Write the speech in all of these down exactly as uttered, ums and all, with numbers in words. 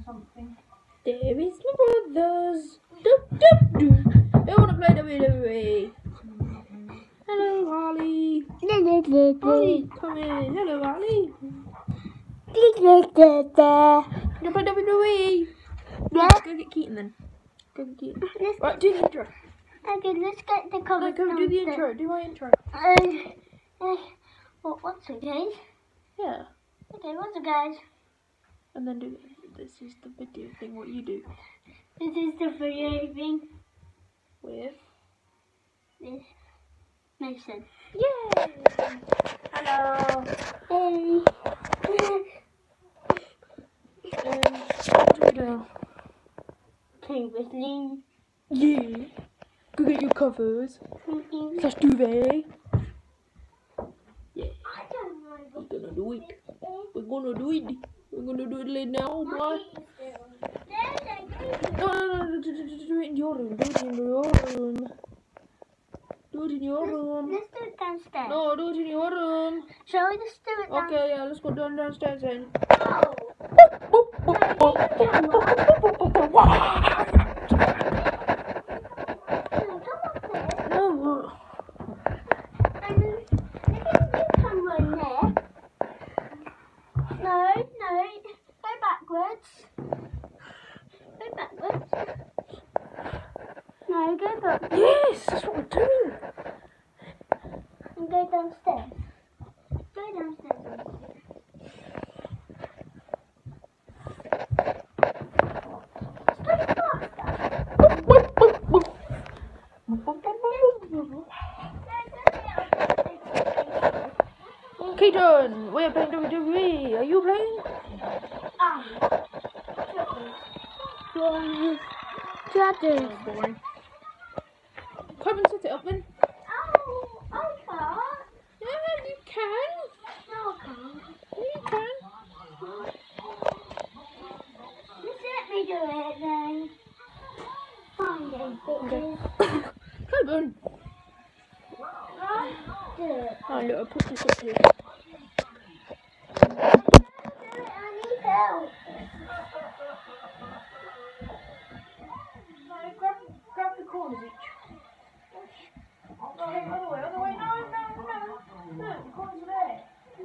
something. There is my brothers. Doop, doop, doop. They want to play W W E. Hello, Harley. Harley, come in. Hello, Harley. You play W W E? Yeah. Go get Keaton then. Go get Keaton. Let's Right, do the intro. Okay, let's get the cover. No, go do the intro. Do my intro. Uh, uh, what, what's it, guys? Yeah. Okay, what's it, guys? And then do this is the video thing. What you do This is the video thing with with Mason. Yay! Hello. Hey. Um, what do we do? Play with Lee. Yeah. Go get your covers. Slash duvet. Yeah. I don't know. We're gonna do it. We're gonna do it. We're gonna do it right now, boy. No, no, no, no, do, do, do, do it in your room. Do it in your room. Do it in your room. Let's do it downstairs. No, do it in your room. Shall we just do it downstairs? Okay, yeah, let's go down downstairs then. No. No, no, go backwards. Go backwards. No, go back. Yes, that's what we're doing. And go downstairs. Go downstairs. Stop Keaton, we're playing W W E. Are you playing? Ah. Oh, boring. Come and set it up then. Oh, I can't. Yeah, you can. No, I can't. You can. Just let me do it then. Fine then, bitches. Come on. Right, do it. Oh, look, I'll put this up here. I need help. No, grab, grab the corners each. Oh, no, other way, other way. No, no, no. No, the corners are there.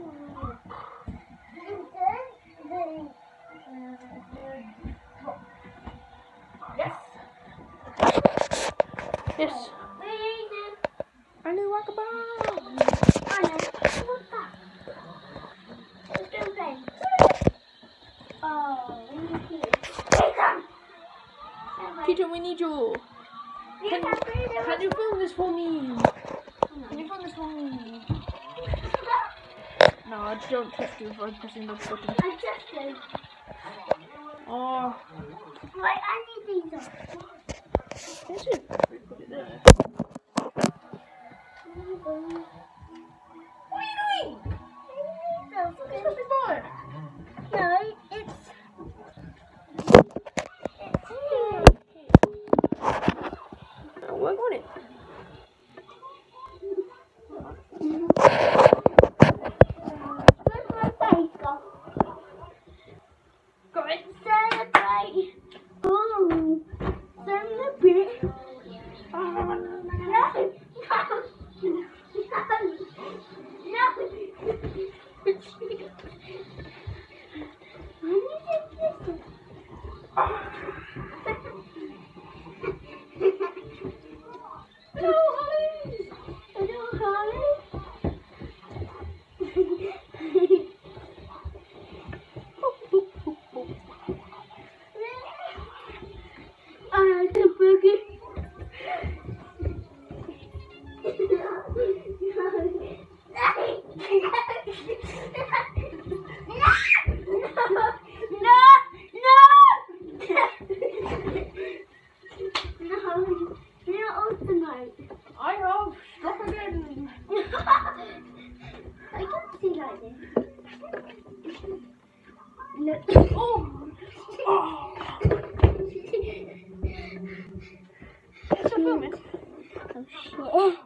Yes. Yes. Hello, Akbar. I know. What's that? Let's go play. Oh, we need you. Keaton, we need you. Can, can you film this for me? Can you film this for me? No, I don't trust you for pressing those buttons. I just did. Oh, Wait, I need these off. this is put it there. What What are you doing? No, It's supposed to be fire. no, it's... It's here. I'll work on it. Where's my face gone? Got it. Celebrate. Ooh. Celebrate. No. No. No. Hello, Holly. Hello, Holly. I like the burger. I have struck again. I can't see like this. No. Oh. Oh. It's a film, it. Oh shit.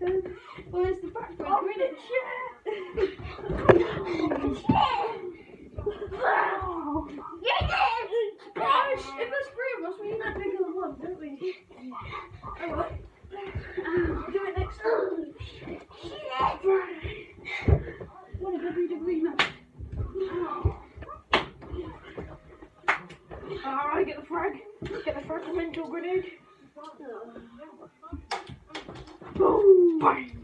Where's the back for Greenwich? Gosh, if there's three of us, we need that bigger than one, don't we? Alright. Do it next time. What a W W E match. Alright, get the frag. Get the fragmental grenade. Boom! Bang!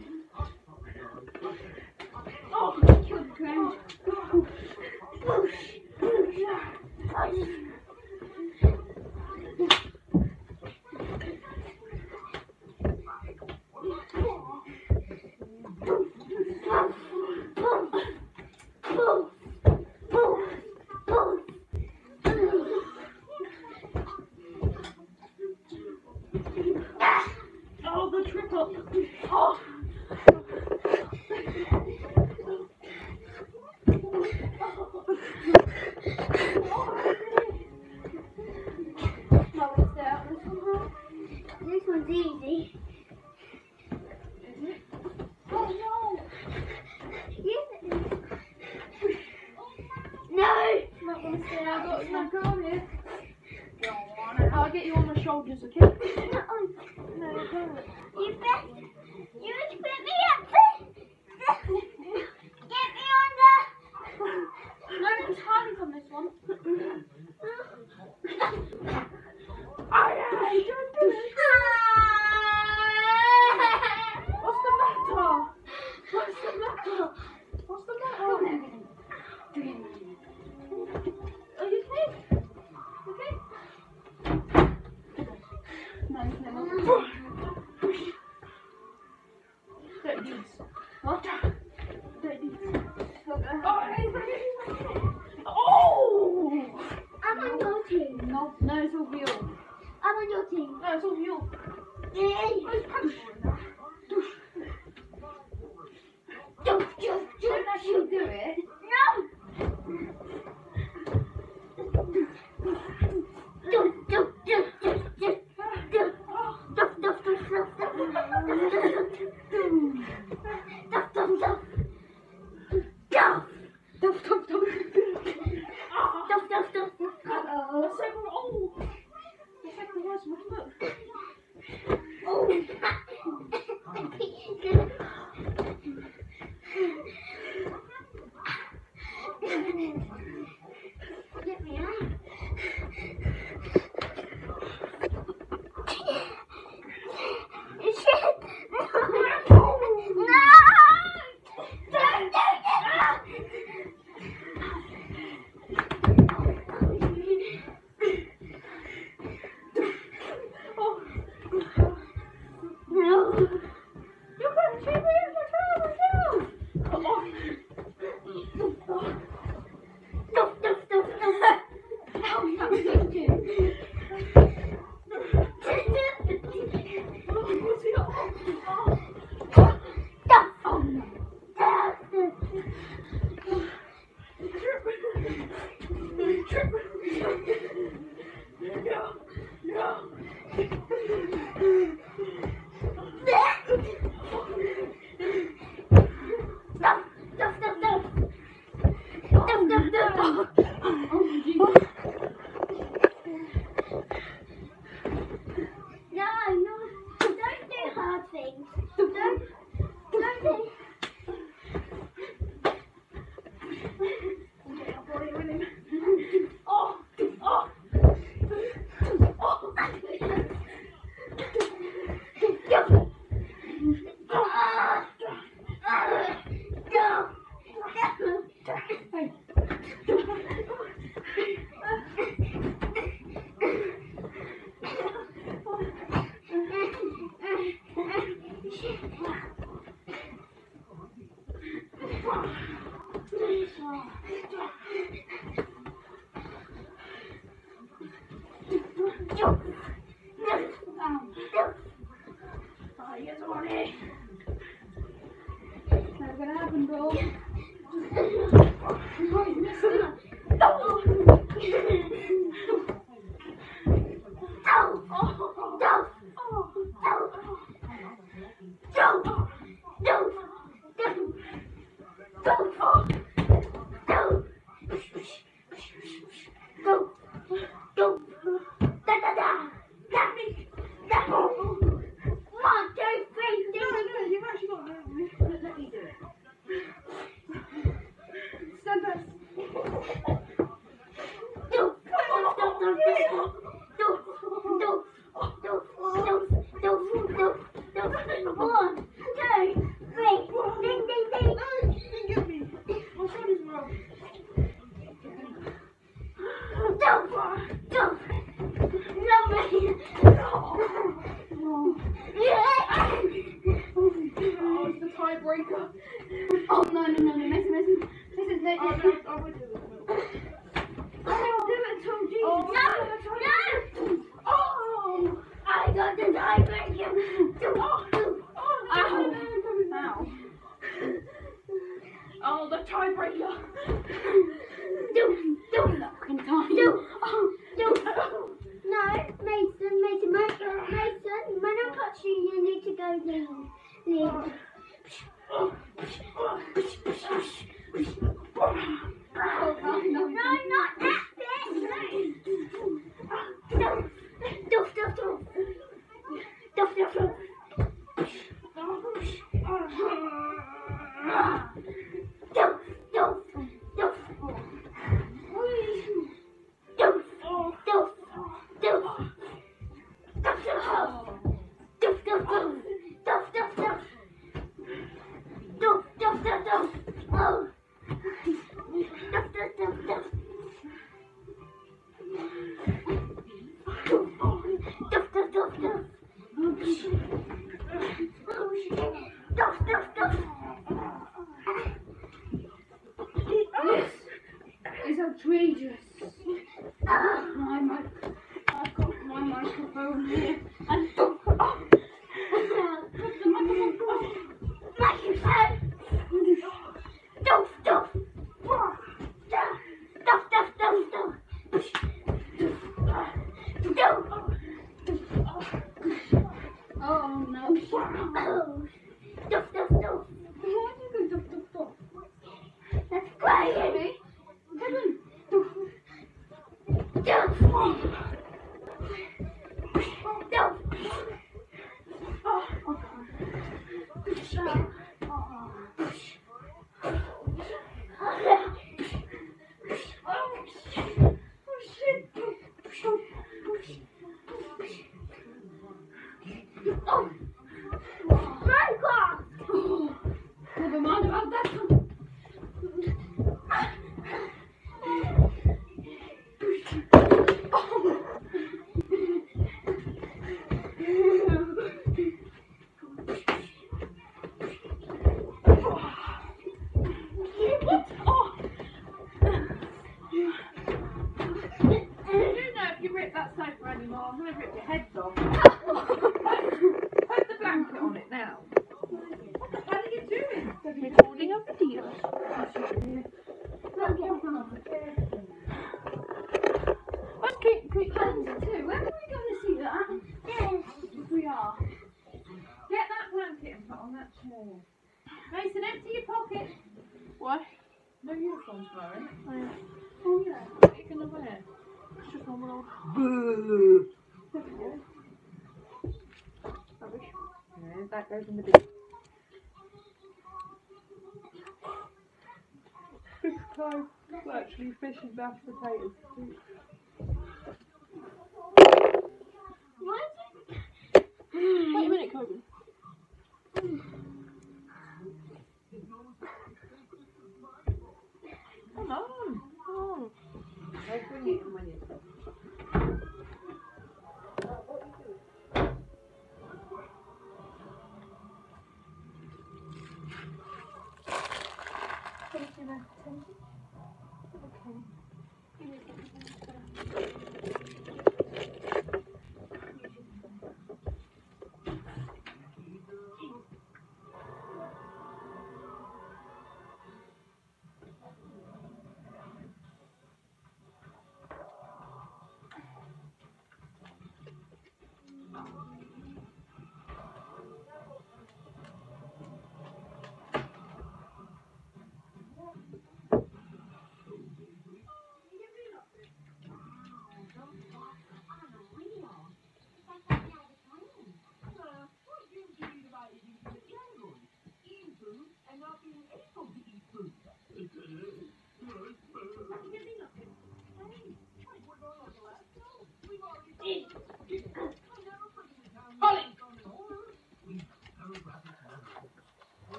Oh, killed the ground. Oh, the triple. Oh. This one's easy. Oh no! Yes, it is. No! Not gonna stay. I got a snack on here. I'll get you on the shoulders, okay? No, don't. You bet. You just put me up there. Get me on the. No, it's Harley's on this one. Aye, aye, don't do it. What's the matter? What's the matter? What's the matter? Are you okay? Okay? No, he's never. Don't do this. What? Don't do this. Oh, he's okay. Oh! I'm on your team. No, no, it's all for you. I'm on your team. No, it's all for you. Yay! Oh, it's punch. Don't, don't, Don't actually do it. No! Don't, don't, don't, don't, don't, don't, don't, don't, don't, don't, don't, don't, don't. Duff, duff, duff. Duff, duff, duff, duff. Uh, the second, oh, the second was my foot. Oh. Get me out. Shit. No. No. Don't do it. No. You can't see me in the camera, Duff, duff, duff, duff. Oh, that was so cute. One, two, three. Ding, ding, ding. No, you didn't get me. My shoulder's wrong. Don't, don't. Lovely. Oh, it's the tiebreaker. Oh no, no, no, no, Mason, Mason. Mason, no, Oh, no. no, I would do it. I'll do it too, Jesus. Oh, no, no. Oh, I got the tiebreaker. Oh, Oh, ow. Ow. Oh, the tiebreaker. Do, do, do, oh, do. No, Mason, Mason, Mason, Mason. When I touch you, you need to go lead. Lead. No, not that bit. No. Do, do, do. Do, do, do. Do, do, do. Do, do, do. Do, do, do. Do, do, do. Do, do, do, do. Oh. Do, do, do, do. Do, do, do, do. Do, do, do. This is outrageous. Ah. My mic. I've got my microphone here. And oh no. Why do you go duff duff duff? That's crying. Okay. Kevin. Oh, Minecraft! Oh, never mind about that one. You know, if you rip that sofa anymore, I'm going to rip your heads off. Put the blanket on it now. What the hell are you doing? Recording a video. Let's keep keep Too. When are we going to see that? Yes. We are. Get that blanket and put on that chair. Mason, empty your pocket. What? No uniforms wearing. Oh yeah. What are you going to wear? It's just normal old rubbish. Yeah, that goes in the bin. Fish clove. Well, actually, fish and mashed potatoes. What? Wait a minute, Kobe. Come on. Come on. I'll bring it in when you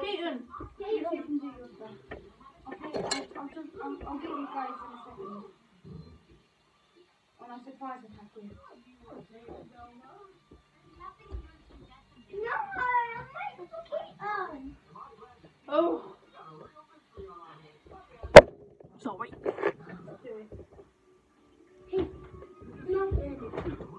Keaton. You can do your stuff. I'll, pay, I'll, I'll, just, I'll, I'll get you guys in a second. When I surprise attack you. No, I'm waiting for Keaton. Oh. Sorry. Nothing.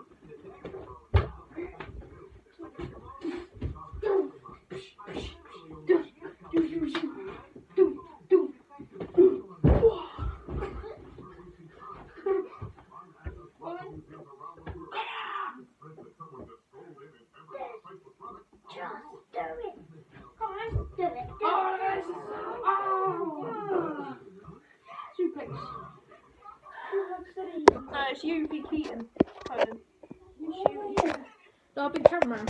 No, it's you, Big Keaton. Conan. It's you, you. No, big cameraman.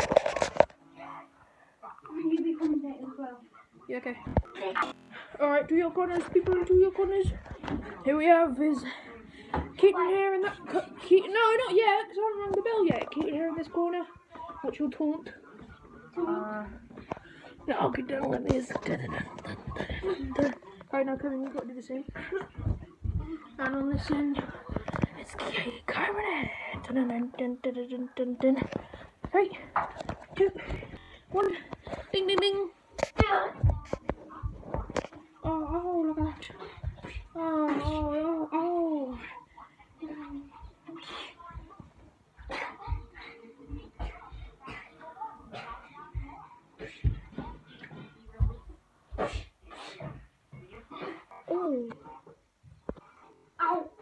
You be commentating as well. Yeah, okay. Alright, do your corners, people, do your corners. Here we have is Keaton here in that. Keaton, no, not yet, because I haven't rung the bell yet. Keaton here in this corner. What's your taunt? Uh, no, I'll get down like this. Alright, now Kevin, you've got to do the same. And on this end, it's Kevin. Dun dun dun dun dun dun dun. Three, two, one. Ding ding ding. Oh, oh, look at that. Oh, oh, oh, oh. Oh. Ow.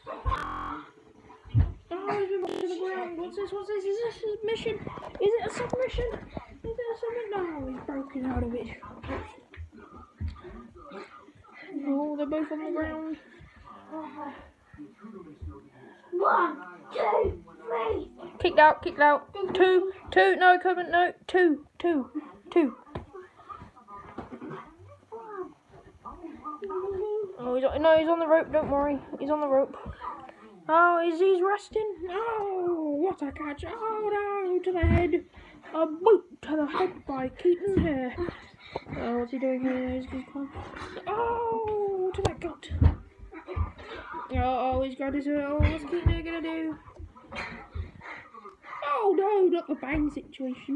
Oh, he's been to the ground. What's this? What's this? Is this a mission? Is it a submission? Is it a submission? No, he's broken out of it. Oh, they're both on the ground. One, two, three. Kicked out, kicked out. Two, two, no, Coven, no, two, two, two. Oh, he's on, no, he's on the rope, don't worry. He's on the rope. Oh, is he's resting? No, what a catch. Oh, no, to the head. A boot to the head by Keaton here. Oh, what's he doing here? He's going to Oh, to that gut. Oh, he's got his. Oh, what's Keaton going to do? Oh, no, not the bang situation.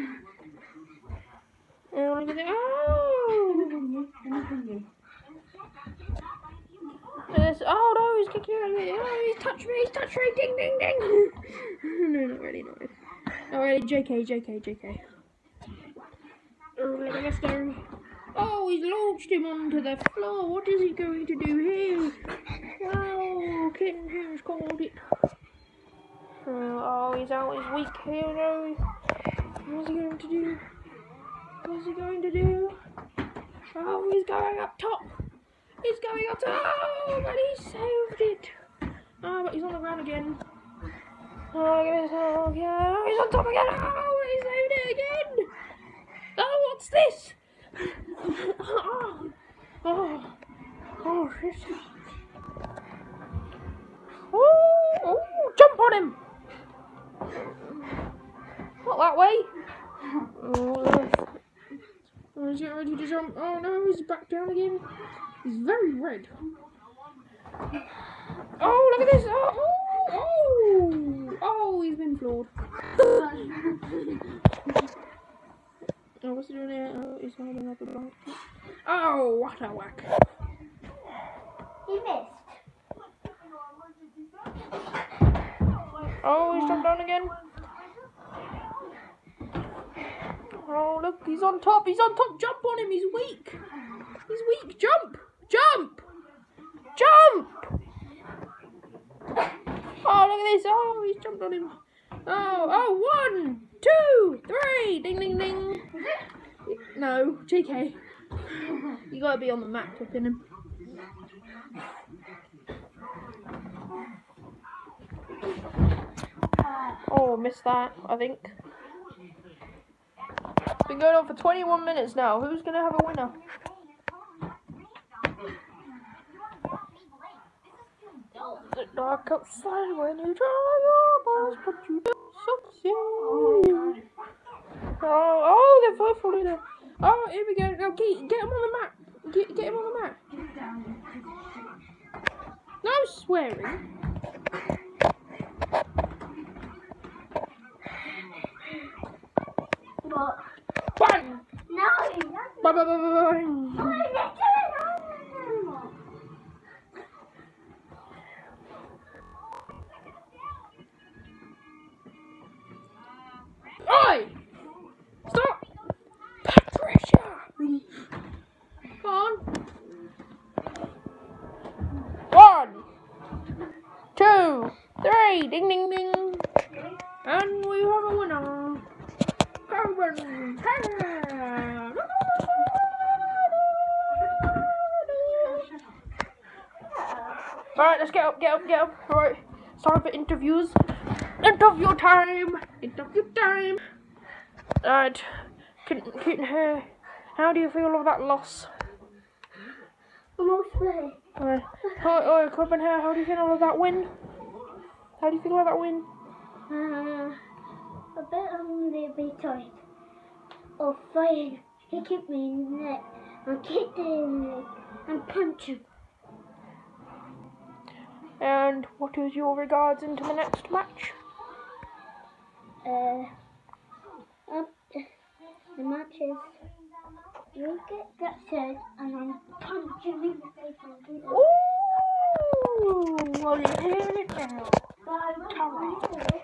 Oh, look at that. Oh! Yes. Oh, no, he's kicking out of it. Oh, he's touched me, he's touched me. Ding, ding, ding. No, not really, not really. Not really. J K, J K, J K. Oh, look at this there. Oh, he's launched him onto the floor. What is he going to do here? Oh, Keaton has called it. Oh, he's out. He's weak here. No. What's he going to do? What's he going to do? Oh, he's going up top. He's going up top. Oh, but he saved it. Oh, but he's on the ground again. Oh, look at this. Oh, yeah. Oh, he's on top again. Oh, he saved it again. Oh, what's this? Oh, oh, oh, shit. Oh, oh, jump on him. Not that way. Oh, oh, he's getting ready to jump. Oh no, he's back down again. He's very red. Oh, look at this. Oh, oh, oh, oh, he's been floored. Oh, what's he doing here? Oh, he's holding up a blank. Oh, what a whack. He missed. Oh, he's jumped down again. Oh, look, he's on top. He's on top. Jump on him. He's weak. He's weak. Jump. Jump. Jump. Oh, look at this. Oh, he's jumped on him. Oh, oh, one, two, three. Ding, ding, ding. No, J K. You gotta be on the map to pin him. Oh, missed that, I think. It's been going on for twenty-one minutes now. Who's gonna have a winner? The dark outside when you try your best, but you don't succeed. Oh, oh, they're both falling down. Oh, here we go. Now get, get him on the map. Get, get him on the map. No swearing. What? Bang! No, that's Bang, bang, bang, bang, no, bang. that's it. Oi! Stop! Patricia! Come on. One, two, three, ding, ding, ding. And we have a winner. Carbon. Alright, let's get up, get up, get up. Alright, it's time for interviews. Interview time! Interview time! Alright, Kitten, Kitten here. How do you feel about that loss? I'm all sweaty. Alright, oh, oh, Corbin here, how do you feel about that win? How do you feel about that win? Uh, a bit hungry, a bit tired. Or fighting. He kicked me in the neck. I kicked him in the leg and punched him. And what is your regards into the next match? Uh, up the match is you get that said and I'm punching him in the face and do that. Ooh! Well, you're hearing it now. But I won't do it.